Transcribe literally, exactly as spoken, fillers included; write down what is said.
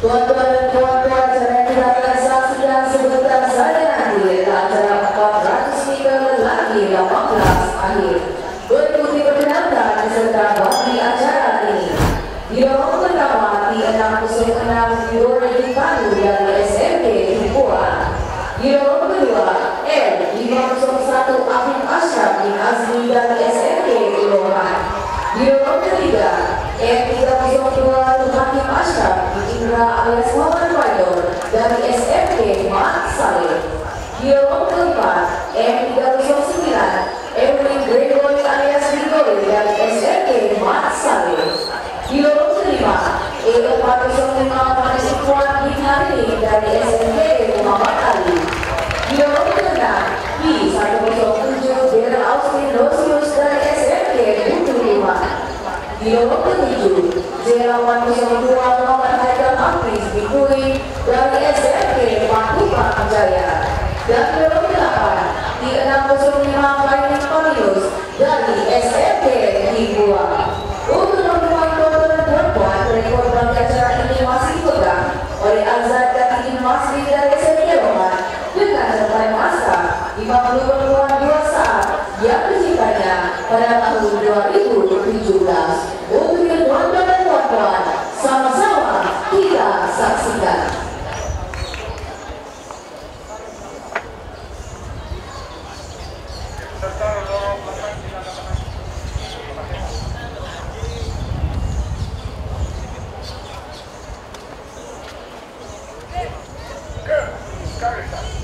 Tuan-tuan dan puan-puan, acara yang kita akan saksikan sebentar saja nanti adalah acara empat ratus meter lagi delapan belas akhir. Berikuti perkenalkan peserta bagi acara ini. Di nomor pertama di enam nol enam Yuri Dipanu dari S M P Himpuan. Di nomor kedua L lima nol satu Afif Ashraf bin Azmi dari S M P Ilohan. Di nomor ketiga M tiga nol dua Hakim Ashraf bin Indra alias Muhammad Waidor dari S M P Mat Saleh. Di nomor keempat M tiga nol sembilan Erwin Gregory alias Gregory dari S M P Mat Saleh. Di nomor kelima E empat nol lima Manis Ikhwan bin Harini dari S M P Muhammad Ali. Di nomor keenam B satu nol tujuh Daryl Austin Rosius dari S M P Butuh Lima. Di nomor ketujuh J delapan nol dua Muhammad Haikal Hafiz Bikui dari S M P Matupa Jaya. Dan di nomor delapan di enam nol lima Fainis Pamilus dari S M P Himpuan. Untuk membuat total perempuan, rekor bagi acara ini masih dipegang oleh Azad Katin Masri dari S M P Roman dengan capaian masa lima puluh perempuan dua saat yang diciptanya pada tahun dua ribu tujuh belas. Untuk tuan-tuan dan puan-puan, sama-sama kita saksikan. Go! Go!